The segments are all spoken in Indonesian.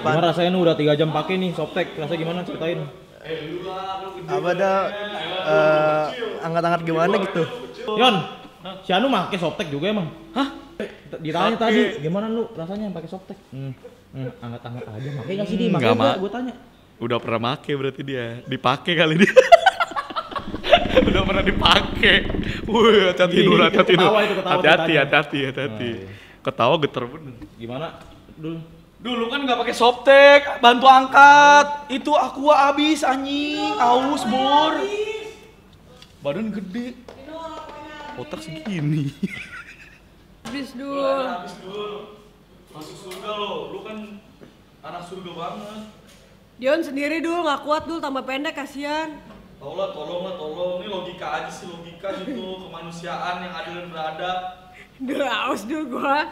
Apa? Gimana rasanya udah 3 jam pakai nih softtek? Rasanya gimana ceritain? Apa dah angkat-angkat gimana gitu? Yon, si Anu pakai softtek juga emang? Hah? Ditanya tadi, gimana lu rasanya pakai softtek? Angkat-angkat aja. Pakai enggak sih dia? Pakai enggak? Gua tanya. Udah pernah make berarti dia. Dipakai kali dia. Udah pernah dipakai. Wih, hati-hati dulu, hati-hati dulu. Hati-hati. Ketawa geter bener. Gimana? Dulu kan nggak pakai softtek, bantu angkat. Itu aqua abis anjing, aus bor. Badan gede. Otak segini. Habis dulu. Masuk surga lo. Lu kan anak surga banget. Dion sendiri dulu nggak kuat dulu, tambah pendek kasihan. Tolong. Ini logika aja sih, logika gitu, kemanusiaan yang adil dan beradab. Dulu aus dulu gua.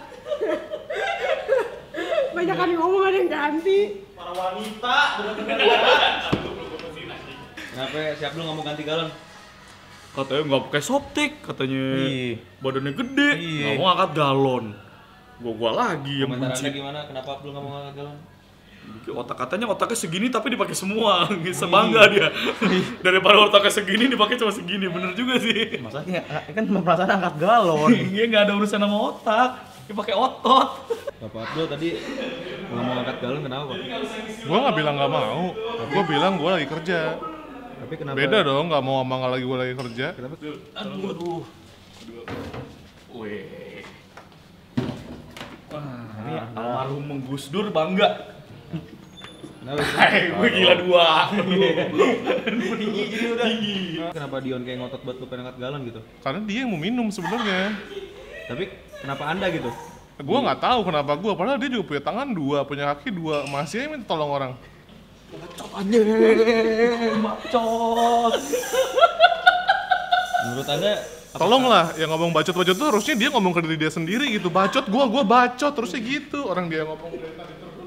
Banyak kan ngomong ada yang ganti. Para wanita, Kenapa siap lu nggak mau ganti galon? katanya nggak pakai softtek, katanya badannya gede, nggak mau angkat galon. Gua lagi yang Komentar benci. Anda gimana? Kenapa Abdul nggak mau ngangkat galon? Katanya otaknya segini tapi dipakai semua, sebangga dia. Daripada otaknya segini dipakai cuma segini, bener juga sih. Masanya kan perasaan angkat galon. Dia nggak ada urusan sama otak, dia pakai otot. Bapak Abdul tadi nggak mau angkat galon kenapa? Gua nggak bilang nggak mau, gua bilang gua lagi kerja. Tapi kenapa? Beda dong, nggak mau sama nggak lagi gua lagi kerja. Kenapa? Aduh. Weh. Ini almarhum Gus Dur bangga. Hai, gue gila dua. Tinggi jadi udah. Kenapa Dion kayak ngotot buat lu pengen angkat galon gitu? Karena dia yang mau minum sebenarnya. Tapi kenapa Anda gitu? Gua nggak tahu kenapa gua, padahal dia juga punya tangan 2, punya kaki 2, masih aja minta tolong orang. Bacot. Menurut Anda Tolonglah, yang ngomong bacot-bacot tuh harusnya dia ngomong ke diri dia sendiri gitu. Bacot gua bacot, terusnya gitu. Orang dia ngomong dari tadi terus.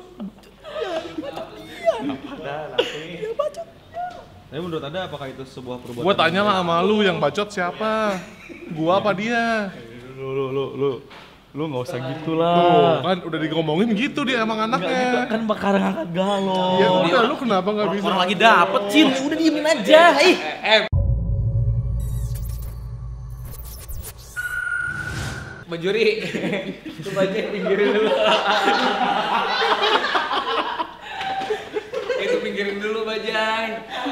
Tapi menurut Anda apakah itu sebuah perbuatan? Gua tanya lah sama lu, yang bacot siapa? Gua apa dia? Lu nggak usah Tuh, gitulah. kan udah ngomongin gitu dia emang anaknya. Kan bakal ngangkat galon. Ya udah, lu kenapa nggak bisa? Orang lagi dapet, Cin. Udah diemin aja. Penjuri, itu baca pinggirin dulu. Itu pinggirin dulu Bajai.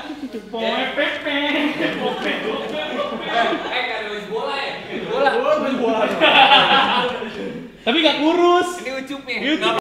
Kan ada bola ya? Bola. Tapi gak kurus. Ini ucupnya.